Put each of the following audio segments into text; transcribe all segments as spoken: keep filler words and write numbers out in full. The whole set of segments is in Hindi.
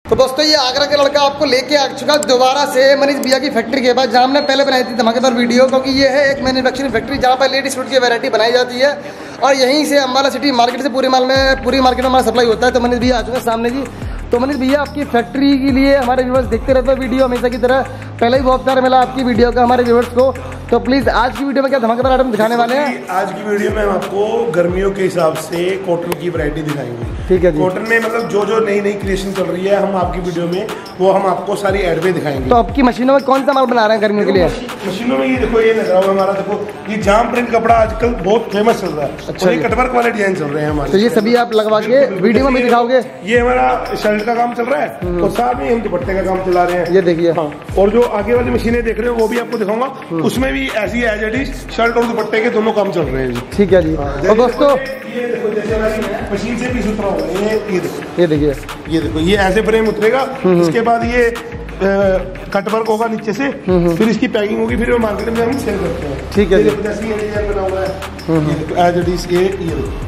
तो दोस्तों ये आगरा का लड़का आपको लेके आ चुका दोबारा से मनीष भैया की फैक्ट्री के पास, जहाँ हमने पहले बनाई थी धमाकेदार वीडियो, क्योंकि ये है एक मैन्युफैक्चरिंग फैक्ट्री जहाँ पर लेडीज सूट की वैरायटी बनाई जाती है और यहीं से अम्बाला सिटी मार्केट से पूरे माल में पूरी मार्केट में हमारा सप्लाई होता है। तो मनीष भैया आ चुके हैं सामने जी। तो मनीष भैया आपकी फैक्ट्री के लिए हमारे व्यूवर्स देखते रहते हैं वीडियो हमेशा की तरह, पहले ही बहुत प्यार मिला आपकी वीडियो का हमारे व्यूवर्स को। तो प्लीज आज की वीडियो में क्या धमाकेदार आइटम दिखाने वाले हैं? आज की वीडियो में हम आपको गर्मियों के हिसाब से कॉटन की वैरायटी दिखाएंगे। ठीक है जी। कॉटन में मतलब जो जो नई नई क्रिएशन चल रही है हम आपकी वीडियो में वो हम आपको सारी एड में दिखाएंगे। तो आपकी मशीनों में कौन सा माल बना रहे हैं गर्मियों के लिए? मशीनों में ये देखो, ये लग रहा है हमारा, देखो ये जाम प्रिंट कपड़ा आजकल बहुत फेमस चल रहा है। अच्छा, ये कटवर्क वाले डिजाइन चल रहे हैं हमारे। तो ये सभी आप लगवा के वीडियो में भी दिखाओगे? ये हमारा शर्ट का काम चल रहा है और साथ में हम दुपट्टे का काम चला रहे हैं। ये देखिए। हाँ, और जो आगे वाली मशीनें देख रहे हो वो भी आपको दिखाऊंगा, उसमें भी ऐसी एज एट इज शर्ट और दुपट्टे के दोनों काम चल रहे हैं जी। ठीक है जी। तो दोस्तों ये देखो, जैसे हमारी मशीन से भी सुथरा होगा, ये ये देखो, ये देखिए, ये देखो, ये ऐसे फ्रेम उतरेगा, इसके बाद ये कटवर्क होगा नीचे से, फिर इसकी पैकिंग होगी, फिर मार्केट में हम सेल करते हैं। ठीक है, जैसे ये डिजाइन बना हुआ है एज इट इज, ये ये देखो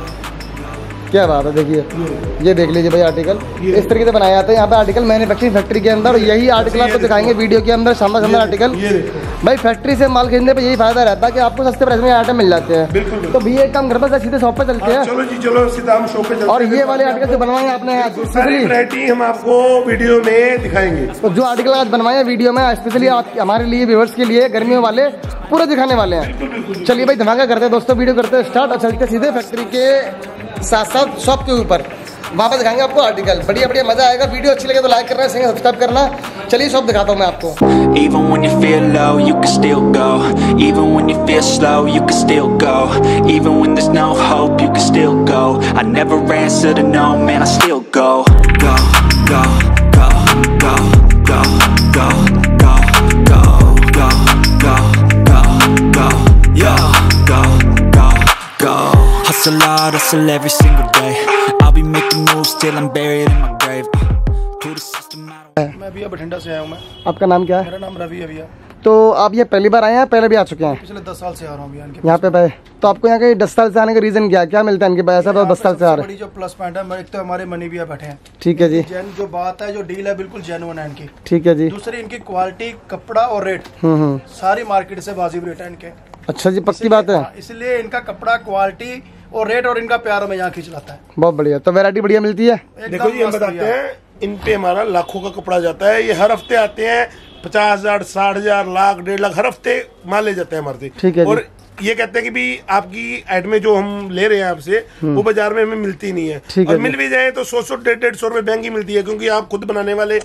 क्या बात है। देखिए ये देख लीजिए भाई, आर्टिकल इस तरीके से बनाया जाता है यहाँ पे आर्टिकल मैन्युफैक्चरिंग फैक्ट्री के अंदर। यही आर्टिकल आपको दिखाएंगे वीडियो के अंदर, शानदार शानदार आर्टिकल। भाई फैक्ट्री से माल खरीदने पे यही फायदा रहता है कि आपको सस्ते प्राइस में आइटम मिल जाते हैं। बिल्कुल। तो भैया एक काम घर पर सीधे शॉप पे चलते हैं। चलो जी, चलो सीधा हम शॉप पे चलते हैं। और ये वाले आर्टिकल जो बनवाएंगे आपने सारी वैरायटी हम आपको वीडियो में दिखाएंगे। तो जो आर्टिकल आज बनवाए वीडियो में स्पेशली हमारे लिए व्यूअर्स के लिए गर्मियों वाले पूरे दिखाने वाले हैं। चलिए भाई धमाका करते हैं दोस्तों, वीडियो करते हैं स्टार्ट और चलते सीधे फैक्ट्री के साथ साथ शॉप के ऊपर, वहाँ पर दिखाएंगे आपको आर्टिकल। बढ़िया बढ़िया मजा आएगा। वीडियो अच्छी लगे तो लाइक करना, सब्सक्राइब करना। चलिए शॉप दिखाता हूँ मैं आपको। Even when you feel low, you can still go. Even when you feel slow, you can still go. Even when there's no hope, you can still go. I never answer to no, man, I still go. Go, go, go, go, go, go, go, go, go, go, go, go, yo, go, go, go. Hustle hard, hustle every single day. I'll be making moves till I'm buried in my grave. To the system, I don't... मैं भैया बठिंडा से आया हूँ। मैं, आपका नाम क्या है? मेरा नाम रवि है भैया। तो आप ये पहली बार आए हैं, पहले भी आ चुके हैं? पिछले दस साल से आ रहा हूँ भैया यहाँ पे भाई। तो आपको यहाँ के दस साल से आने का रीजन क्या क्या मिलता है इनके पास? ऐसा दस साल से आ रहे हैं। जो प्लस पॉइंट है, एक तो हमारे मनी भैया बैठे हैं। ठीक है जी। जो बात है, जो डील है, बिल्कुल जेन्युइन है इनकी। ठीक है जी। दूसरी इनकी क्वालिटी, कपड़ा और रेट सारी मार्केट से वाजिब रेट है इनके। अच्छा जी, पक्की बात है। इसलिए इनका कपड़ा, क्वालिटी और रेट और इनका प्यार में यहाँ खींच लाता है। बहुत बढ़िया। तो वैरायटी बढ़िया मिलती है। देखो जी, हम बताते हैं, इन पे हमारा लाखों का कपड़ा जाता है। ये हर हफ्ते आते हैं, पचास हजार साठ हजार लाख डेढ़ लाख हर हफ्ते माल ले जाते हैं हमारे से। ठीक है। और ये कहते हैं कि भी आपकी आइटमें जो हम ले रहे हैं आपसे वो बाजार में हमें मिलती नहीं है, और मिल भी जाए तो सौ सौ डेढ़ डेढ़ सौ रुपए महंगी मिलती है, क्योंकि आप खुद बनाने वाले,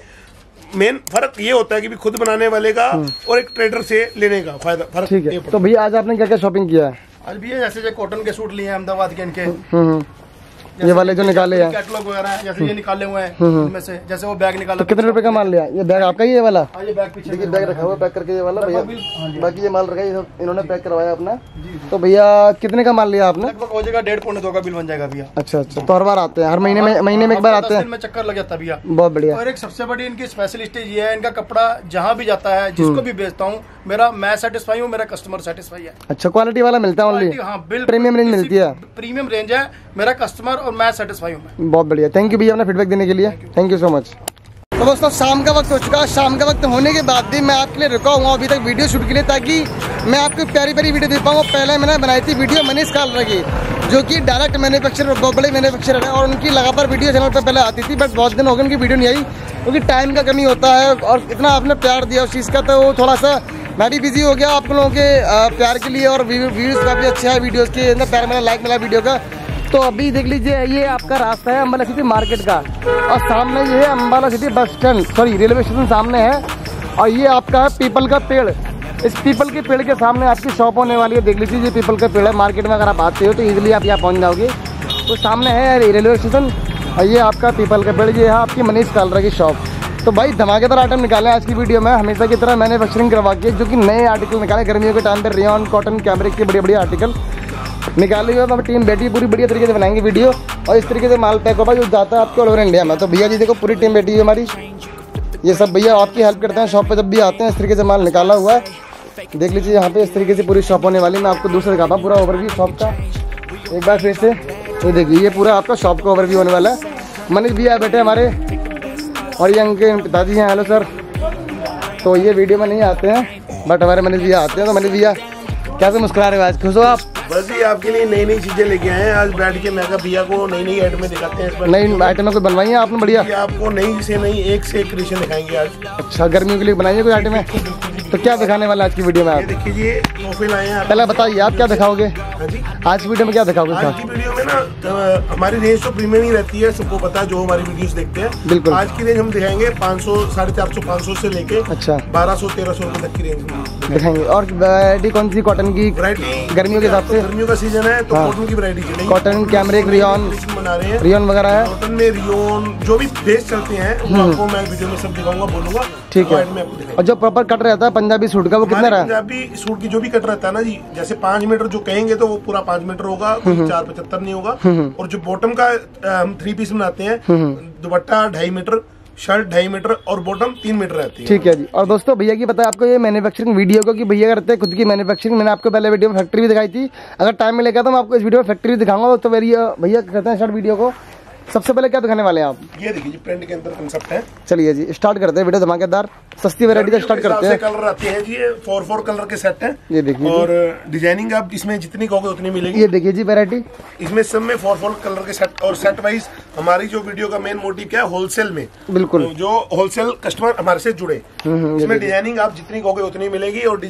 मेन फर्क ये होता है कि भी खुद बनाने वाले का और एक ट्रेडर से लेने का फायदा फर्क। ठीक है। तो भैया आज आपने क्या क्या शॉपिंग किया है? आज भैया जैसे जो कॉटन के सूट लिए हैं अहमदाबाद के, इनके ये वाले जो निकाले हैं कैटलॉग वगैरह है, जैसे ये निकाले हुए हैं इनमें से, जैसे वो बैग निकाला। तो कितने रुपए का माल लिया? ये बैग आपका ही, ये वाला? हाँ, ये बैग पीछे देखिए बैग रखा हुआ पैक करके, ये वाला भैया। बाकी ये माल रखा है, इन्होंने पैक करवाया अपना। तो भैया कितने का माल लिया आपने? लगभग हो जाएगा डेढ़ पौने दो का बिल बन जाएगा भैया। अच्छा अच्छा। तो हर बार आते हैं? हर महीने में महीने में एक बार आते हैं? में चक्कर लग जाता है भैया। बहुत बढ़िया। और एक सबसे बड़ी इनकी स्पेशलिस्ट ये है, इनका कपड़ा जहाँ भी जाता है, जिसको भी बेचता हूँ, मेरा मैं सेटिस्फाई हूँ, मेरा कस्टमर सेटिस्फाई है। अच्छा, क्वालिटी वाला मिलता है ओनली? हाँ, बिल प्रीमियम रेंज मिलती है। प्रीमियम रेंज है, मेरा कस्टमर और मैं सेटिस्फाई हूँ। बहुत बढ़िया, थैंक यू भैया अपना फीडबैक देने के लिए। Thank you so much. तो दोस्तों शाम का वक्त हो चुका है। शाम का वक्त होने के बाद भी मैं आपके लिए रुका हुआ अभी तक वीडियो शूट के लिए, ताकि मैं आपको प्यारी प्यारी वीडियो दे पाऊँ। पहले मैंने बनाई थी वीडियो मनीष कालरा की, जो कि डायरेक्ट मैन्युफैक्चरर, बहुत बड़े मैन्युफैक्चरर है, और उनकी लगातार वीडियो चैनल पर पहले आती थी, बट बहुत दिन हो गए उनकी वीडियो नहीं आई, क्योंकि टाइम का कमी होता है। और इतना आपने प्यार दिया उस चीज़ का, तो वो थोड़ा सा मैं भी बिजी हो गया आप लोगों के प्यार के लिए। और व्यूज़ काफ़ी अच्छा है वीडियोज़ के अंदर, प्यार मिला, लाइक मिला वीडियो का। तो अभी देख लीजिए, ये आपका रास्ता है अम्बाला सिटी मार्केट का, और सामने ये है Ambala city bus stand, sorry railway station सामने है। और ये आपका है पीपल का पेड़। इस पीपल के पेड़ के सामने आपकी शॉप होने वाली है। देख लीजिए, ये पीपल का पेड़ है। मार्केट में अगर आप आते हो तो इजीली आप यहाँ पहुँच जाओगे। तो सामने है रेलवे स्टेशन, और ये आपका पीपल का पेड़, ये है आपकी मनीष कालरा की शॉप। तो भाई धमाकेदार आइटम निकाले आज की वीडियो में, हमेशा की तरह मैन्युफैक्चरिंग करवा के, जो कि नए आर्टिकल निकाले गर्मियों के टाइम पर, रेयन, कॉटन, कैमरिक के बड़े बड़े आर्टिकल निकाले हुए। हम टीम बैठी पूरी बढ़िया तरीके से बनाएंगे वीडियो, और इस तरीके से माल पैक होगा जो जाता है आपके ऑल ओवर इंडिया में। तो भैया जी देखो, पूरी टीम बैठी है हमारी, ये सब भैया आपकी हेल्प करते हैं शॉप पे जब भी आते हैं। इस तरीके से माल निकाला हुआ है, देख लीजिए यहाँ पे इस तरीके से पूरी शॉप होने वाली। मैं आपको दूसरा दिखाता हूँ पूरा ओवरव्यू शॉप का एक बार फिर से। तो देखिए ये पूरा आपका शॉप का ओवरव्यू होने वाला है। मनीष भैया बैठे हमारे और ये इनके पिताजी हैं। Hello sir. तो ये वीडियो में नहीं आते हैं बट हमारे मनीष भैया आते हैं। तो मनीष भैया कैसे मुस्कुरा रहे हो आज, खुश हो आप? बस जी आपके लिए नई नई चीजें लेके आए हैं आज बैठ के। मैं कहा भैया को नई नई आइटमें दिखाते हैं। नई आइटमें कोई बनवाई है आपने? बढ़िया। आपको नई से नई एक से एक क्रिएशन दिखाएंगे आज। अच्छा, गर्मियों के लिए बनाई है कोई आइटम है? तो क्या दिखाने वाला आज की वीडियो में आप? देखिए तोहफे लाए हैं। पहले बताइए आप क्या दिखाओगे आज की वीडियो में, क्या दिखाओगे? आज की वीडियो में ना हमारी रेंज तो प्रीमियम ही रहती है, सबको पता है जो हमारी वीडियोस देखते हैं। बिल्कुल। आज की रेंज हम दिखाएंगे पाँच सौ साढ़े चार सौ पाँच सौ से लेके अच्छा बारह सौ तेरह सौ रुपए तक की रेंज दिखाएंगे। और वैरायटी कौन सी कॉटन की? वैरायटी गर्मियों के हिसाब से, गर्मियों का सीजन है तो कॉटन की वैरायटी चलेगी। कॉटन, कैमरिक, रियॉन बना रहे हैं, रियॉन वगैरह है। कॉटन में रियॉन जो भी बेस चलते हैं वो आपको मैं वीडियो में सब दिखाऊंगा, बोलूंगा। ठीक है। और जो प्रॉपर कट रहता है पंजाबी सूट का वो कितना रहा? पंजाबी सूट की जो भी कट रहता है ना जी, जैसे पाँच मीटर जो कहेंगे तो वो पूरा पाँच मीटर होगा, चार पचहत्तर नहीं होगा। और जो बॉटम का हम थ्री पीस बनाते हैं, दुपट्टा ढाई मीटर, शर्ट ढाई मीटर और बॉटम तीन मीटर रहती है। ठीक है जी। और दोस्तों भैया की पता है आपको ये मैन्युफैक्चरिंग वीडियो को कि भैया करते हैं खुद की मैन्युफैक्चरिंग। मैंने आपको पहले वीडियो में फैक्ट्री भी दिखाई थी। अगर टाइम मिलेगा तो मैं आपको इस वीडियो में फैक्ट्री दिखाऊंगा। तो भैया भैया करते हैं स्टार्ट वीडियो को। सबसे पहले क्या दिखाने वाले हैं आप? ये देखिए जी प्रिंट के अंदर कंसेप्ट है। चलिए जी स्टार्ट करते हैं वीडियो धमाकेदार सस्ती वैरायटी से स्टार्ट करते हैं। कलर आते हैं जी, ये फोर फोर कलर के सेट हैं। ये देखिए और डिजाइनिंग आप इसमें जितनी कहोगे उतनी मिलेगी। ये देखिए जी वैरायटी इसमें सब में फोर फोर कलर के सेट। और सेट वाइज हमारी जो वीडियो का मेन मोटिव क्या है, होलसेल में। बिल्कुल। तो जो होलसेल कस्टमर हमारे से जुड़े, इसमें डिजाइनिंग आप जितनी कहोगे उतनी मिलेगी। और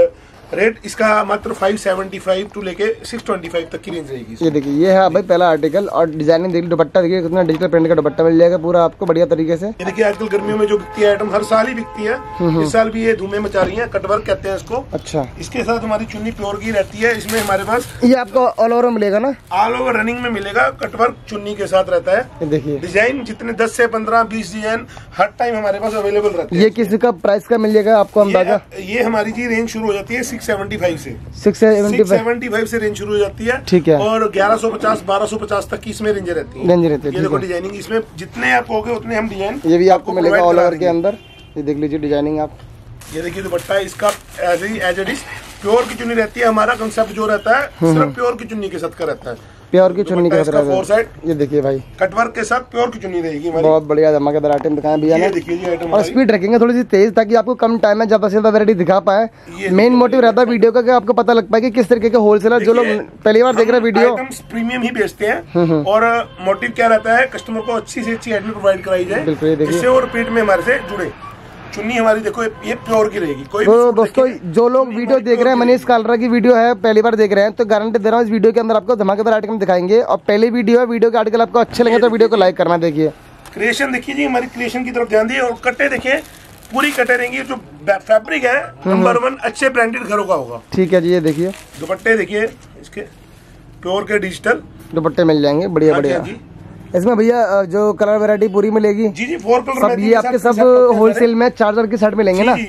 रेट इसका मात्र फाइव सेवेंटी फाइव टू लेके सिक्स ट्वेंटी फाइव तक की रेंज रहेगी। ये देखिए ये है भाई पहला आर्टिकल। और डिजाइनिंग देखिए, दुपट्टा देखिए कितना डिजिटल प्रिंट का दुपट्टा मिल जाएगा पूरा आपको बढ़िया तरीके से। ये देखिए आजकल गर्मियों में जो बिकती है आइटम, हर साल ही बिकती है, इस साल भी ये धूमें मचा रही है। कटवर्क कहते हैं इसको। अच्छा। इसके साथ हमारी चुन्नी प्योर की रहती है। इसमें हमारे पास ये आपको ऑल ओवर मिलेगा ना? ऑल ओवर रनिंग में मिलेगा। कटवर्क चुन्नी के साथ रहता है। ये देखिए डिजाइन जितने दस से पंद्रह बीस डिजाइन हर टाइम हमारे पास अवेलेबल रहते हैं। ये किसी का प्राइस का मिल जाएगा आपको अंदाजा? ये हमारी जी रेंज शुरू हो जाती है सिक्स सेवेंटी फाइव से। सिक्स सेवेंटी फाइव से रेंज शुरू हो जाती है। ठीक है। और ग्यारह सौ पचास बारह सौ पचास तक की इसमें रेंज रहती है। रेंज रहती है। ये देखो डिजाइनिंग, इसमें जितने आप कहोगे उतने हम डिजाइन ये भी आपको मिलेगा ऑल ओवर के अंदर। ये देख लीजिए डिजाइनिंग आप। ये देखिए दुपट्टा इसका as as it is pure की चुन्नी रहती है। हमारा कंसेप्ट जो रहता है सिर्फ प्योर की चुन्नी के साथ का रहता है। प्योर की चुन्नी का फोर साइड। ये देखिए भाई कटवर्क के साथ प्योर की चुन्नी रहेगी। बहुत बढ़िया धमाकेदार आइटम दिखाया भैया ने। और स्पीड रखेंगे थोड़ी सी तेज ताकि आपको कम टाइम में ज्यादा से ज्यादा वैरायटी दिखा पाए। मेन मोटिव रहता है वीडियो का कि आपको पता लग पाए कि किस तरीके के होलसेलर जो लोग पहली बार देख रहे हैं वीडियो प्रीमियम ही बेचते हैं। और मोटिव क्या रहता है, कस्टमर को अच्छी से अच्छी आइटम प्रोवाइड कराई जाए, जिससे वो रिपीट में हमारे से जुड़े। चुन्नी हमारी देखो ये प्योर की रहेगी। कोई तो दोस्तों जो लोग वीडियो देख रहे हैं, मनीष कालरा की वीडियो है, पहली बार देख रहे हैं तो गारंटी दे रहा हूँ इस वीडियो के अंदर आपको धमाकेदार आर्टिकल दिखाएंगे। और पहली वीडियो है, वीडियो के आर्टिकल आपको अच्छे लगे तो वीडियो को लाइक करना। देखिए क्रिएशन देखिए जी, हमारी क्रिएशन की तरफ ध्यान दिए। और कट्टे देखिए पूरी कटे रहेंगी। जो फैब्रिक है नंबर वन अच्छे ब्रांडेड घरों का होगा। ठीक है जी। ये देखिए दुपट्टे देखिए इसके प्योर के डिजिटल दुपट्टे मिल जाएंगे बढ़िया बढ़िया। इसमें भैया जो कलर वैरायटी पूरी मिलेगी? जी जी फोर कलर सब ये आपके सब होलसेल में चार्जर के सेट मिलेंगे ना?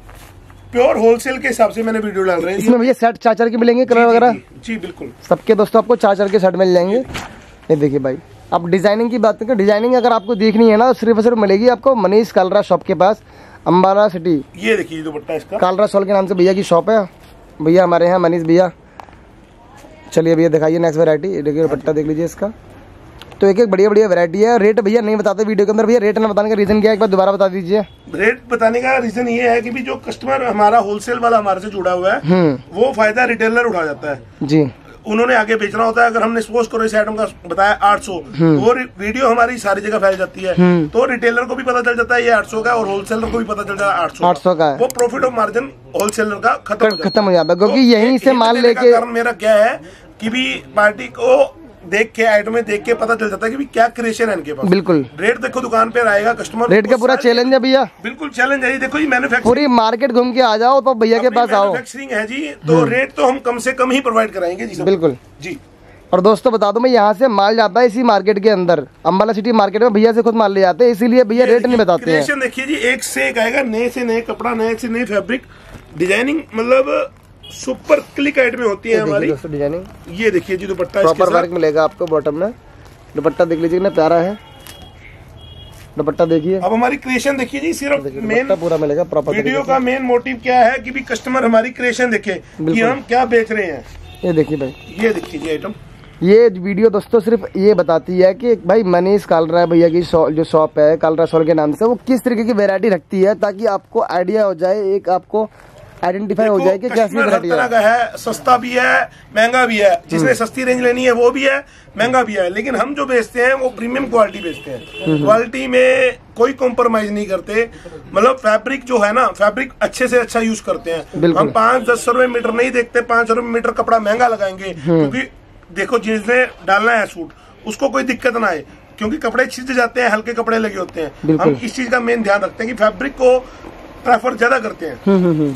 प्योर होलसेल के हिसाब से मैंने वीडियो डाल रहे हैं। इसमें भैया सेट चार्जर के मिलेंगे कलर वगैरह? जी बिल्कुल सबके दोस्तों आपको चार्जर के सेट मिल जाएंगे। ये देखिए भाई आप डिजाइनिंग की बात करें, डिजाइनिंग अगर आपको देखनी है ना सिर्फ सिर्फ मिलेगी आपको मनीष कालरा शॉप के पास, अम्बाला सिटी। ये देखिए दुपट्टा इसका कालरा सॉल के नाम से भैया की शॉप है। भैया हमारे यहाँ मनीष भैया। चलिए भैया दिखाइए नेक्स्ट वैरायटी। देखिए दुपट्टा देख लीजिए इसका। तो एक एक बढ़िया बढ़िया वैरायटी है। रेट भैया नहीं बताते वीडियो के अंदर। भैया रेट ना बताने का रीजन क्या है, एक बार दोबारा बता दीजिए। रेट बताने का रीजन ये है कि भी जो कस्टमर हमारा होलसेल वाला हमारे से जुड़ा हुआ है वो फायदा रिटेलर उठा जाता है जी। उन्होंने आगे बेचना होता है। अगर हमने सपोज करो इस आइटम का बताया आठ सौ, वो वीडियो हमारी सारी जगह फैल जाती है तो रिटेलर को भी पता चल जाता है ये आठ सौ का और होलसेलर को भी पता चल जाता है आठ सौ आठ सौ का। वो प्रॉफिट ऑफ मार्जिन होलसेलर का खत्म खत्म हो जाता है क्योंकि यहीं से माल लेके। कारण मेरा क्या है कि भी पार्टी को देख के आइटम में देख के पता चल जाता है कि भी क्या क्रिएशन है इनके पास। बिल्कुल। रेट देखो दुकान पे आएगा कस्टमर। रेट का पूरा चैलेंज है भैया। बिल्कुल चैलेंज है। देखो जी मैन्युफैक्चरिंग पूरी मार्केट घूम के आ जाओ तो भैया के पास आओ। मैन्युफैक्चरिंग है जी तो रेट तो हम कम से कम ही प्रोवाइड कराएंगे जी। बिल्कुल जी। और दोस्तों बता दो मैं यहाँ से माल जाता है इसी मार्केट के अंदर, अम्बाला सिटी मार्केट में भैया से खुद माल ले जाते हैं, इसीलिए भैया रेट नहीं बताते हैं। देखिए जी एक से एक आएगा, नए से नए कपड़ा, नए से नए फैब्रिक, डिजाइनिंग मतलब सुपर क्लिक आइटम होती है हमारी डिजाइनिंग। ये देखिए जी दुपट्टा प्रॉपर वर्क मिलेगा आपको बॉटम में। दुपट्टा देख लीजिए कितना प्यारा है दुपट्टा। देखिए अब हमारी क्रिएशन देखिए जी, सिर्फ मेन पूरा मिलेगा प्रॉपर। वीडियो का मेन मोटिव क्या है कि भी कस्टमर हमारी क्रिएशन देखे कि हम क्या बेच रहे हैं। ये देखिए भाई, ये देखिए जी आइटम ये वीडियो दोस्तों सिर्फ ये बताती है कि भाई मनीष कालरा भैया की जो शॉप है कालरा शॉल के नाम से, वो किस तरीके की वैरायटी रखती है, ताकि आपको आइडिया हो जाए, एक आपको आइडेंटिफाई हो जाए कि कैसी वैरायटी है। का है, सस्ता भी है महंगा भी है, जिसने सस्ती रेंज लेनी है वो भी है, महंगा भी है, लेकिन हम जो बेचते हैं वो प्रीमियम क्वालिटी बेचते हैं। क्वालिटी में कोई कॉम्प्रोमाइज नहीं करते, मतलब फैब्रिक जो है ना, फैब्रिक अच्छे से अच्छा यूज करते हैं। हम पाँच दस सौ रुपए मीटर नहीं देखते, पाँच सौ रुपए मीटर कपड़ा महंगा लगाएंगे, क्योंकि देखो जिसने डालना है सूट उसको कोई दिक्कत ना आए, क्योंकि कपड़े छिद जाते हैं, हल्के कपड़े लगे होते हैं। हम इस चीज का मेन ध्यान रखते हैं कि फैब्रिक को प्रेफर ज्यादा करते हैं।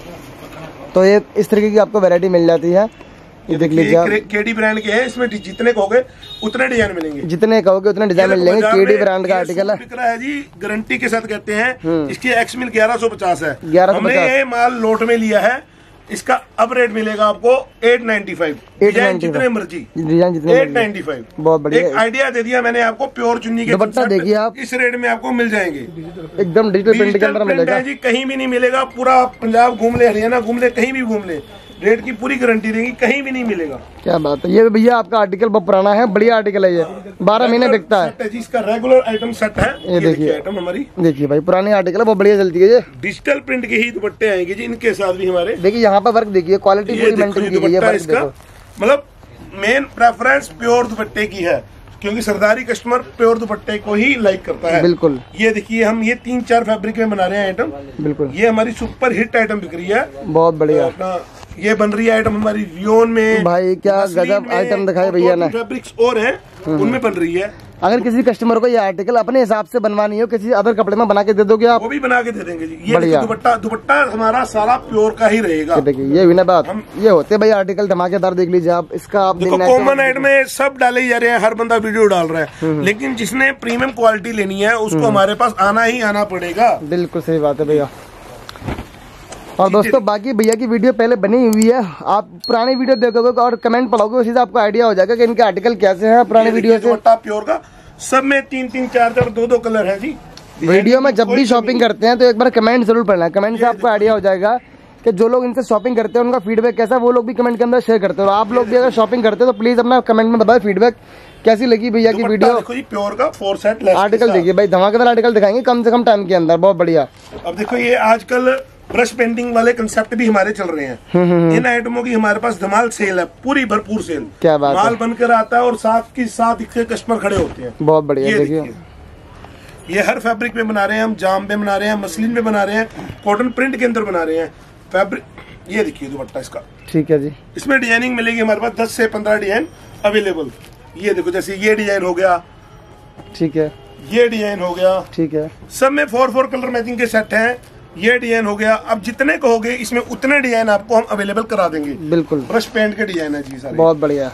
तो ये इस तरीके की आपको वैरायटी मिल जाती है। ये देख लीजिए, केडी ब्रांड के हैं, इसमें जितने कहोगे उतने डिजाइन मिलेंगे, जितने कहोगे उतने डिजाइन मिल जाएंगे। केडी ब्रांड का आर्टिकल है, बिक रहा है जी, गारंटी के साथ कहते हैं। इसकी एक्स मिल ग्यारह सौ पचास है, ग्यारह सौ हमने ये माल लोट में लिया है। इसका अब रेट मिलेगा आपको एट नाइन्टी फाइव, डिजाइन जितने मर्जी, डिजाइन जितने एट नाइन्टी फाइव। बहुत बढ़िया, एक आइडिया दे दिया मैंने आपको। प्योर चुन्नी के दुपट्टा देखिए आप, इस रेट में आपको मिल जाएंगे, एकदम डिजिटल प्रिंट के अंदर मिलेगा जी। कहीं भी नहीं मिलेगा, पूरा पंजाब घूम ले, हरियाणा घूम ले, कहीं भी घूम ले, रेट की पूरी गारंटी देंगे, कहीं भी नहीं मिलेगा। क्या बात है। ये भैया आपका आर्टिकल बहुत पुराना है, बढ़िया आर्टिकल है, ये बारह महीने बिकता है जी। इसका रेगुलर आइटम सेट है, ये देखिए आइटम हमारी, देखिए भाई पुरानी आर्टिकल है, बहुत बढ़िया चलती है। ये डिजिटल प्रिंट के ही दुपट्टे आएंगे जी, इनके साथ भी हमारे। देखिए यहाँ पर वर्क देखिए, क्वालिटी पूरी मेंटेन की गई है इसका। मतलब मेन प्रेफरेंस प्योर दुपट्टे की है, क्योंकि सरदारी कस्टमर प्योर दुपट्टे को ही लाइक करता है। बिल्कुल। ये देखिए, हम ये तीन चार फैब्रिक में बना रहे हैं आइटम। बिल्कुल, ये हमारी सुपर हिट आइटम बिक रही है, बहुत बढ़िया। अपना ये बन रही है आइटम हमारी रियोन में। भाई क्या गजब आइटम दिखाए भैया ने, फैब्रिक्स और हैं उनमें बन रही है। अगर किसी कस्टमर को ये आर्टिकल अपने हिसाब से बनवानी हो, किसी अदर कपड़े में बना के दे दोगे आप, वो भी बना के दे देंगे जी। ये दुपट्टा दुपट्टा हमारा सारा प्योर का ही रहेगा। देखिए ये भी ना बात, ये होते भाई आर्टिकल धमाकेदार। देख लीजिए आप, इसका आप कॉमन आइट में सब डाले ही जा रहे हैं, हर बंदा वीडियो डाल रहा है, लेकिन जिसने प्रीमियम क्वालिटी लेनी है उसको हमारे पास आना ही आना पड़ेगा। बिल्कुल सही बात है भैया। और दोस्तों बाकी भैया की वीडियो पहले बनी हुई है, आप पुरानी वीडियो देखोगे और कमेंट पढ़ोगे, उसी से आपको आइडिया हो जाएगा कि इनके आर्टिकल कैसे हैं पुरानी वीडियो से। प्योर का सब में तीन तीन चार चार दो दो कलर है जी। वीडियो में जब भी शॉपिंग करते हैं तो एक बार कमेंट जरूर पढ़ना है, कमेंट से आपको आइडिया हो जाएगा कि जो लोग इनसे शॉपिंग करते हैं उनका फीडबैक कैसा, वो लोग भी कमेंट के अंदर शेयर करते हो। आप लोग भी अगर शॉपिंग करते हो तो प्लीज अपना कमेंट में बताओ फीडबैक कैसी लगी भैया की वीडियो। प्योर का फोर सेट आर्टिकल देखिए भाई, धमाकेदार आर्टिकल दिखाएंगे कम से कम टाइम के अंदर, बहुत बढ़िया। अब देखो ये आजकल ब्रश पेंटिंग वाले कंसेप्ट भी हमारे चल रहे हैं। इन आइटमों की हमारे पास धमाल सेल है, पूरी भरपूर सेल। क्या बात माल बनकर आता है और साथ के साथ इसके कस्टमर खड़े होते हैं। बहुत बढ़िया। देखिए ये हर फैब्रिक में बना रहे हैं हम, जाम में बना रहे हैं, मसलिन में बना रहे हैं, कॉटन प्रिंट के अंदर बना रहे हैं फैब्रिक। ये देखिए दुपट्टा इसका, ठीक है जी। इसमें डिजाइनिंग मिलेगी हमारे पास दस से पंद्रह डिजाइन अवेलेबल। ये देखो, जैसे ये डिजाइन हो गया, ठीक है, ये डिजाइन हो गया, ठीक है, सब में फोर फोर कलर मैचिंग के सेट हैं। ये डिजाइन हो गया, अब जितने कहोगे इसमें उतने डिजाइन आपको हम अवेलेबल करा देंगे। बिल्कुल, ब्रश पेंट के डिजाइन है जी सारे, बहुत बढ़िया।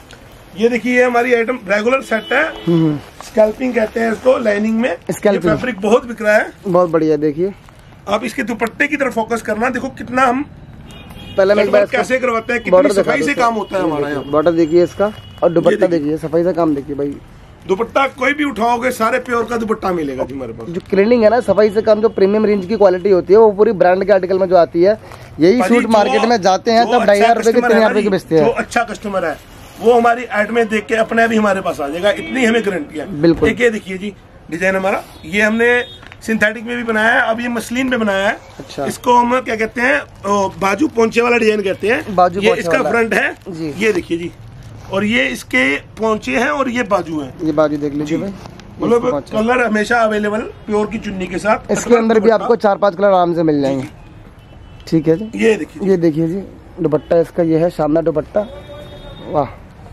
ये देखिए हमारी आइटम रेगुलर सेट है, स्कैल्पिंग कहते हैं इसको, लाइनिंग में स्कैल्पिंग फैब्रिक बहुत बिक रहा है, बहुत बढ़िया। देखिए आप इसके दुपट्टे की तरफ फोकस करना, देखो कितना हम पहले मैं बार कैसे करवाते हैं, कितनी सफाई से काम होता है हमारा यहाँ। बॉर्डर देखिए इसका, और दुपट्टा देखिए, सफाई से काम देखिए भाई। दुपट्टा कोई भी उठाओगे सारे प्योर का दुपट्टा मिलेगा जी हमारे पास। जो क्लीनिंग है ना, सफाई से काम, जो प्रीमियम रेंज की क्वालिटी होती है वो पूरी ब्रांड के आर्टिकल में जो आती है, यही सूट मार्केट में जाते हैं तब ढाई हजार रुपए के, तीन हजार रुपए के बेचते हैं। जो अच्छा कस्टमर है वो हमारी एड में देख के अपने भी हमारे पास आ जाएगा, इतनी हमें गारंटी है। बिल्कुल। एक ये देखिए जी डिजाइन हमारा, ये हमने सिंथेटिक में भी बनाया है, अब ये मसलिन में बनाया है। अच्छा। इसको हम क्या कहते हैं, बाजू पोंचे वाला डिजाइन कहते हैं। बाजू ये इसका फ्रंट है जी, ये देखिए जी, और ये इसके पोंचे हैं और ये बाजू है। ये बाजू देख लीजिए भाई, मतलब कलर हमेशा अवेलेबल प्योर की चुन्नी के साथ। इसके अंदर भी आपको चार पांच कलर आराम से मिल जाएंगे। ठीक है जी, ये देखिए, ये देखिए जी दुपट्टा इसका, ये है शानदार दुपट्टा, वाह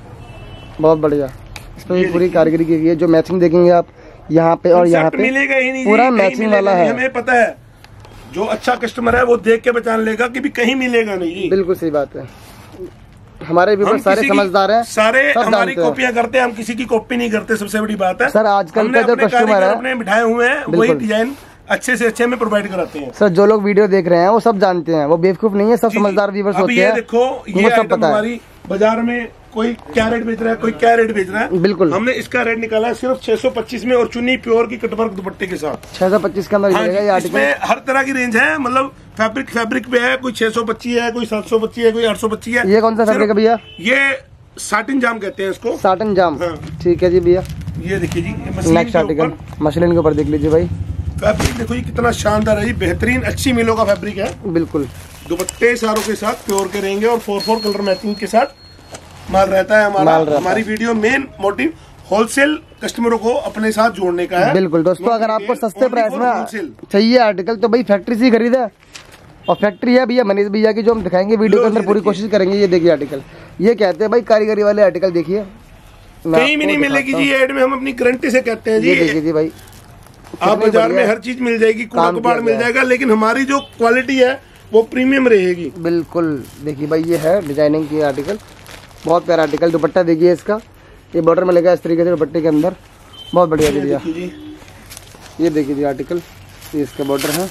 बहुत बढ़िया। इस पर भी पूरी कारीगरी की गई है, जो मैचिंग देखेंगे आप यहाँ पे और यहाँ पे मिलेगा ही नहीं, पूरा मैचिंग वाला है। हमें पता है जो अच्छा कस्टमर है वो देख के पहचान लेगा कि भी कहीं मिलेगा नहीं। बिल्कुल सही बात है, हमारे भी सारे समझदार हैं, सारे हमारी कॉपियां करते हैं, हम किसी की कॉपी नहीं करते, सबसे बड़ी बात है। सर आजकल का जो कस्टमर है अपने बिठाए हुए हैं, वही डिजाइन अच्छे से अच्छे में प्रोवाइड कराते हैं। सर जो लोग वीडियो देख रहे हैं वो सब जानते हैं, वो बेवकूफ नहीं है, सब समझदार व्यूअर्स होते हैं। देखो ये आइटम हमारी बाजार में कोई क्या रेट बेच रहा है, कोई क्या रेट बेच रहा है, बिल्कुल हमने इसका रेट निकाला है सिर्फ छह सौ पच्चीस में, और चुन्नी प्योर की कटवर्क दुपट्टे के साथ छह सौ पच्चीस के अंदर मिलेगा ये आर्टिकल। इसमें हर तरह की रेंज है, मतलब फैब्रिक फैब्रिक पे है, कोई छह सौ पच्चीस है, कोई सात सौ पच्चीस है, कोई आठ सौ पच्चीस है। ये कौन सा फैब्रिक है भैया? ये साटिन जाम कहते हैं इसको, साटन जाम। हाँ। ठीक है जी भैया। ये देखिए जी, ये मशीन नेक्स्ट के आर्टिकल ऊपर मशीन के ऊपर देख लीजिए भाई। फैब्रिक देखो जी कितना शानदार है जी, बेहतरीन अच्छी मिलों का फैब्रिक है। बिल्कुल दुपट्टे सारों के साथ प्योर के रहेंगे और फोर फोर कलर मैचिंग के साथ माल रहता है हमारा। माल रहता हमारी वीडियो मेन मोटिव होलसेल कस्टमरों को अपने साथ जोड़ने का है। बिल्कुल दोस्तों, अगर आपको सस्ते प्राइस में चाहिए आर्टिकल तो भाई फैक्ट्री से ही खरीदे, और फैक्ट्री है भैया मनीष भैया की, जो हम दिखाएंगे वीडियो के अंदर, पूरी कोशिश करेंगे। ये देखिए आर्टिकल, ये कहते हैं भाई कारीगरी वाले आर्टिकल। देखिए कहीं भी नहीं मिलेगी जी, एड में हम अपनी गारंटी से कहते हैं जी। ये देखिए जी भाई, आप बाजार में हर चीज मिल जाएगी, कूड़ा कबाड़ मिल जाएगा, लेकिन हमारी जो क्वालिटी है वो प्रीमियम रहेगी। बिल्कुल देखिए भाई, ये है डिजाइनिंग की आर्टिकल, बहुत प्यारा आर्टिकल। दुपट्टा देखिए इसका, ये बॉर्डर में लगा इस तरीके से दुपट्टे के अंदर, बहुत बढ़िया भैया। ये देखिए जी आर्टिकल, ये इसका बॉर्डर है,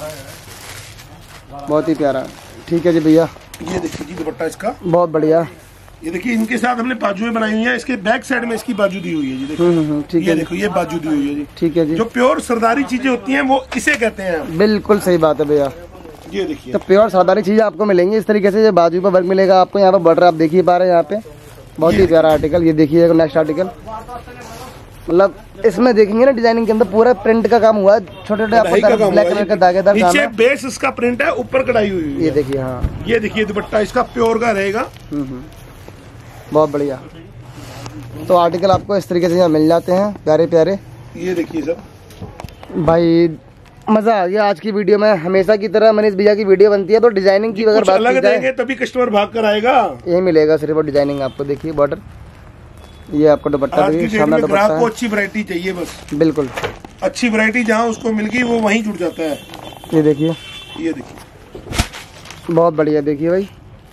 बहुत ही प्यारा। ठीक है जी भैया, ये देखिए जी दुपट्टा इसका बहुत बढ़िया। ये देखिए इनके साथ हमने बाजुएं बनाई हुई है, इसके बैक साइड में इसकी बाजू दी हुई है जी। देखिए ठीक ये है, देखो ये बाजू दी हुई है जी। ठीक है जी, जो प्योर सरदारी चीजें होती हैं वो इसे कहते हैं। बिल्कुल सही बात है भैया। ये देखिए तो प्योर साधारण चीजें आपको मिलेंगी इस तरीके से। ये बाजू पर वर्क मिलेगा आपको, यहाँ पर बॉर्डर आप देखिए पा रहे हैं यहाँ पे, बहुत ही प्यारा आर्टिकल। ये देखिए नेक्स्ट आर्टिकल, मतलब इसमें देखेंगे ना डिजाइनिंग के अंदर पूरा प्रिंट का काम हुआ है, छोटे छोटे आपको ब्लैक कलर का दागेदार काम नीचे है। बेस इसका प्रिंट है, ऊपर कढ़ाई हुई है। ये देखिए, हाँ ये देखिए दुपट्टा इसका प्योर का रहेगा। बहुत बढ़िया। तो आर्टिकल आपको इस तरीके से यहाँ मिल जाते हैं प्यारे प्यारे। ये देखिए सर भाई मजा आ गया आज की वीडियो में। हमेशा की तरह मनीष भैया की वीडियो बनती है तो डिजाइनिंग की अगर बात अलग की जाए देंगे तभी कस्टमर भाग कर आएगा। यही मिलेगा सिर्फ डिजाइनिंग आपको। देखिए बॉर्डर, ये आपको दुपट्टा आज की देखिए, डेट शानदार में दुपट्टा ग्राहक को है। अच्छी वैरायटी चाहिए बस, बिल्कुल अच्छी वैरायटी जहाँ उसको मिल गई वो वहीं जुड़ जाता है। ये देखिए, ये देखिए बहुत बढ़िया। देखिए भाई,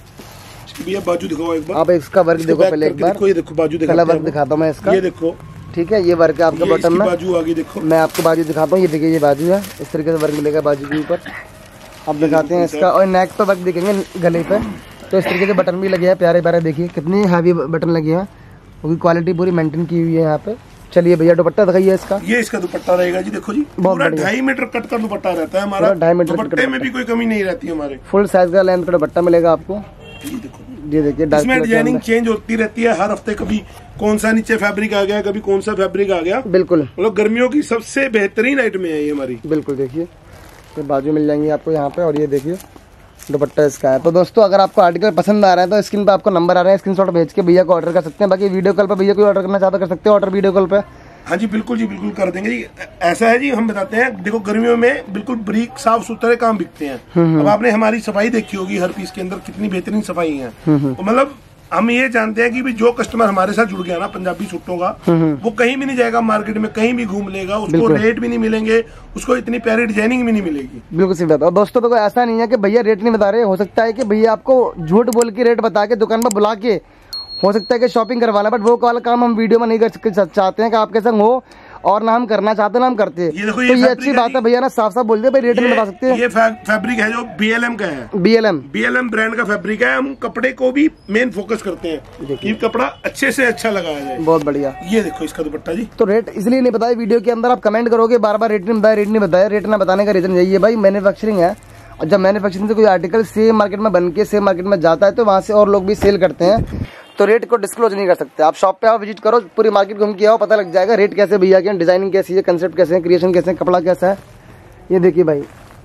भैया बाजू दिखाओ एक बार, आप इसका वर्क देखो पहले एक बार। देखो ये देखो बाजू पहला वर्क दिखाता हूँ मैं इसका, ये देखो। ठीक है, ये वर्क है आपका बॉटम में। बाजू आगे देखो, मैं आपको बाजू दिखाता हूँ। ये देखिए ये बाजू है, इस तरीके से वर्क मिलेगा बाजू के ऊपर। अब दिखाते हैं इसका, और नेक पे वर्क देखेंगे गले पे, तो इस तरीके से बटन भी लगे हैं प्यारे प्यारे। देखिए कितनी हैवी बटन लगे हैं, उनकी क्वालिटी पूरी मेंटेन की हुई है यहाँ पे। चलिए भैया दुपट्टा दिखाइए इसका। ये इसका दुपट्टा रहेगा जी, देखो जी पूरा ढाई मीटर कट का दुपट्टा रहता है हमारा। ढाई मीटर दुपट्टे में भी कोई कमी नहीं रहती हमारे, फुल साइज का लेंथ का दुपट्टा मिलेगा आपको। ये देखो, ये देखिए इसमें डिजाइनिंग चेंज होती रहती है हर हफ्ते, कभी कौन सा नीचे फैब्रिक आ गया, कभी कौन सा फैब्रिक आ गया। बिल्कुल, मतलब गर्मियों की सबसे बेहतरीन आइटम है ये हमारी। बिल्कुल देखिए, ये बाजू मिल जाएंगी आपको यहाँ पे, और ये देखिए दुपट्टा इसका है। तो दोस्तों अगर आपको आर्टिकल पसंद आ रहा है तो स्क्रीन पे आपको नंबर आ रहा है, स्क्रीनशॉट भेज के भैया को ऑर्डर कर सकते हैं। बाकी वीडियो कॉल पे भैया कोई ऑर्डर करना चाहता कर सकते हैं ऑर्डर वीडियो कॉल पे। हाँ जी बिल्कुल जी, बिल्कुल कर देंगे जी। ऐसा है जी, हम बताते हैं, देखो गर्मियों में बिल्कुल ब्रीक साफ सुथरे काम बिकते हैं। अब आपने हमारी सफाई देखी होगी, हर पीस के अंदर कितनी बेहतरीन सफाई है। तो मतलब हम ये जानते हैं कि भी जो कस्टमर हमारे साथ जुड़ गया ना पंजाबी सूटों का, वो कहीं भी नहीं जाएगा मार्केट में, कहीं भी घूम लेगा, उसको रेट भी नहीं मिलेंगे, उसको इतनी प्यारी डिजाइनिंग भी नहीं मिलेगी। बिल्कुल सही बात है। और दोस्तों देखो ऐसा नहीं है कि भैया रेट नहीं बता रहे, हो सकता है कि भैया आपको झूठ बोल के रेट बता के दुकान पर बुला के हो सकता है कि शॉपिंग करवाना, बट वो वाला काम हम वीडियो में नहीं कर चाहते हैं कि आपके संग हो, और ना हम करना चाहते ना हम करते हैं। ये देखो, तो ये ये अच्छी बात है भैया ना, साफ साफ बोल दे भाई रेट नहीं बता सकते। ये फैब्रिक है जो बी एल एम का है, B L M B L M brand का फैब्रिक है। हम कपड़े को भी मेन फोकस करते हैं कि कपड़ा अच्छे से अच्छा लगाया जाए। बहुत बढ़िया। ये देखो इसका दुपट्टा जी। तो रेट इसलिए नहीं बताया वीडियो के अंदर, आप कमेंट करोगे बार बार रेट नहीं बताया रेट नहीं बताया। रेट ना बताने का रीजन यही है भाई, मैन्युफैक्चरिंग है, और जब मैन्युफैक्चरिंग से कोई आर्टिकल सेम मार्केट में बन के सेम मार्केट में जाता है तो वहाँ से और लोग भी सेल करते हैं, तो रेट को डिस्क्लोज नहीं कर सकते। आप शॉप पे आओ, विजिट करो, पूरी मार्केट घूम के आओ, पता लग जाएगा रेट कैसे भैया के, डिजाइनिंग कैसी है, कंसेप्ट कैसे है, क्रिएशन कैसे है, कपड़ा कैसा है। ये देखिए भाई,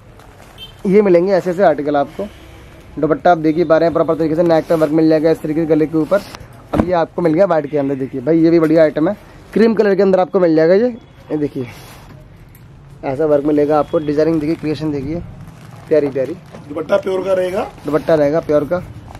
ये मिलेंगे ऐसे ऐसे आर्टिकल आपको। दुपट्टा आप देखिए पा रहे हैं प्रॉपर तरीके से, नेक पे वर्क मिल जाएगा इस तरीके से गले के ऊपर। अब ये आपको मिल गया वाइट के अंदर। देखिए भाई ये भी बढ़िया आइटम है, क्रीम कलर के अंदर आपको मिल जाएगा। ये ये देखिए ऐसा वर्क मिलेगा आपको, डिजाइनिंग देखिए, क्रिएशन देखिए, प्यारी प्यारी। दुपट्टा प्योर का रहेगा, दुपट्टा रहेगा प्योर का।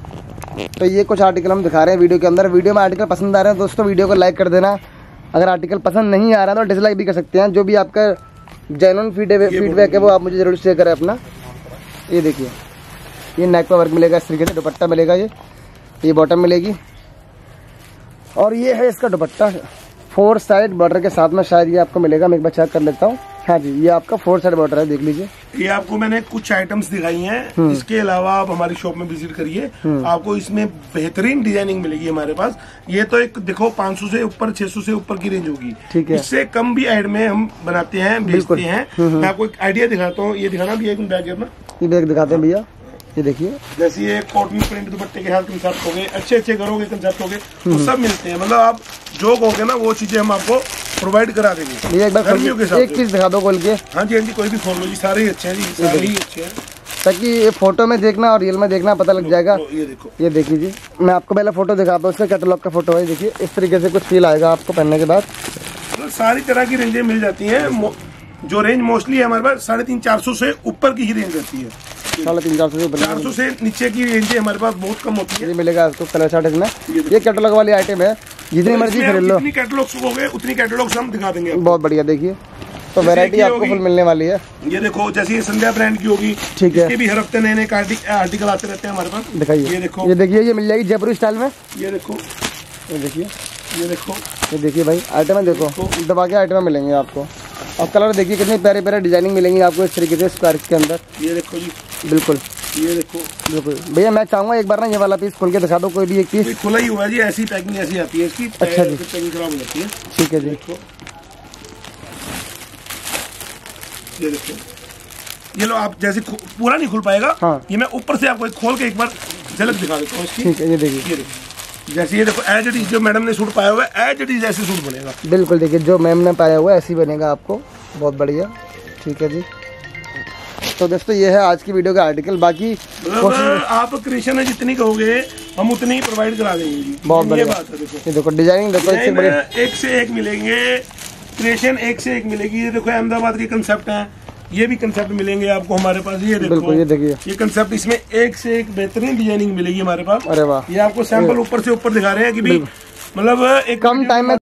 तो ये कुछ आर्टिकल हम दिखा रहे हैं वीडियो के अंदर। वीडियो में आर्टिकल पसंद आ रहे हैं दोस्तों वीडियो को लाइक कर देना। अगर आर्टिकल पसंद नहीं आ रहा है तो डिसलाइक भी कर सकते हैं। जो भी आपका जेन्युइन फीडबैक है वो आप मुझे जरूर शेयर करें अपना। ये देखिए ये नेक पर वर्क मिलेगा इस तरीके से, दुपट्टा मिलेगा, ये ये बॉटम मिलेगी, और ये है इसका दुपट्टा फोर साइड बॉर्डर के साथ में। शायद ये आपको मिलेगा, मैं एक बार चेक कर लेता हूँ। हाँ जी, ये आपका फोर साइड बॉर्डर है, देख लीजिए। ये आपको मैंने कुछ आइटम्स दिखाई हैं, इसके अलावा आप हमारी शॉप में विजिट करिए, आपको इसमें बेहतरीन डिजाइनिंग मिलेगी हमारे पास। ये तो एक देखो पाँच सौ से ऊपर, छह सौ से ऊपर की रेंज होगी, ठीक है। इससे कम भी एड में हम बनाते हैं, बेचते हैं। मैं आपको एक आइडिया दिखाता हूँ, ये दिखाना भी एक बैग है अपना, ये बैग दिखाते हैं भैया। ये देखिए, जैसे ये कॉटन प्रिंट दुपट्टे के साथ कंसेप्ट हो गए, अच्छे अच्छे घरों के कंसेप्ट हो गए, वो सब मिलते हैं। मतलब आप जो कहोगे ना वो चीजें हम आपको प्रोवाइड करा देंगे। ये एक बार गर्मियों के एक साथ पीस दिखा दो खोल के। हाँ जी, हाँ जी, कोई भी खोल लो जी, सारे ही अच्छे हैं जी, सारे ही अच्छे हैं, ताकि ये फोटो में देखना और रियल में देखना पता लग जाएगा। ये देखो, ये देखिए जी, मैं आपको पहले फोटो दिखाता हूँ, उसका कैटलॉग का फोटो है। देखिए इस तरीके से कुछ फील आएगा आपको पहनने के बाद। मतलब सारी तरह की रेंजें मिल जाती हैं। जो रेंज मोस्टली है हमारे पास साढ़े तीन चार सौ से ऊपर की ही रेंज रहती है। साढ़े तीन चार सौ चार सौ से नीचे की रेंजें हमारे पास बहुत कम होती है। ये मिलेगा आपको कलर चार्ट इसमें। ये कैटलॉग वाली आइटम है, जितनी मर्जी खरीद लो। जितनी कैटलॉग्स हो गए उतनी कैटलॉग्स हम दिखा देंगे। बहुत बढ़िया, देखिए तो वैरायटी आपको फुल मिलने वाली है। ये देखो, जैसे ये संध्या ब्रांड की होगी, ठीक है, इसके भी हर हफ्ते नए नए आर्टिकल आते रहते हैं हमारे पास। दिखाइए, ये देखो, ये देखिए, ये मिल जाएगी जयपुरी स्टाइल में। ये देखो, ये देखिए, ये देखो, ये देखिए भाई आइटम देखो, दबा के आइटम मिलेंगे आपको। और कलर देखिए कितने प्यारे प्यारे डिजाइनिंग मिलेंगी आपको इस तरीके से स्क्वायर के अंदर। ये देखो जी, बिल्कुल, ये देखो, बिल्कुल भैया। मैं चाहूंगा एक बार ना ये वाला पीस खोल के दिखा दो, कोई भी एक पीस। खुला ही हुआ जी, ऐसी पैकिंग ऐसी आती है इसकी। अच्छा जी, पैकिंग खराब हो जाती है। ठीक है जी। देखो, ये देखो, ये लो आप, जैसे पूरा नहीं खुल पाएगा। हाँ, ये मैं ऊपर से आपको खोल के एक बार झलक दिखा देता हूँ इसकी। ठीक है, ये देखिए, ये देखो, जैसे ये देखो एज इट इज जो मैडम ने सूट पाया हुआ है, एज इट इज ऐसे सूट बनेगा। बिल्कुल देखिए, जो मैम ने पाया हुआ है ऐसे ही बनेगा आपको। बहुत बढ़िया, ठीक है जी। तो दोस्तों ये है आज की वीडियो का आर्टिकल। बाकी मतलब आप क्रिएशन है जितनी कहोगे हम उतनी ही प्रोवाइड करा देंगे जी। बहुत बढ़िया बात है। देखो, ये देखो डिजाइनिंग देखो, इससे बड़े एक से एक मिलेंगे, क्रिएशन एक से एक मिलेगी। ये देखो अहमदाबाद के कंसेप्ट हैं, ये भी कंसेप्ट मिलेंगे आपको हमारे पास। ये देखो, बिल्कुल, ये देखिए, ये कंसेप्ट, इसमें एक से एक बेहतरीन डिजाइनिंग मिलेगी हमारे पास। अरे वाह, ये आपको सैंपल ऊपर से ऊपर दिखा रहे हैं कि भी मतलब एक कम टाइम में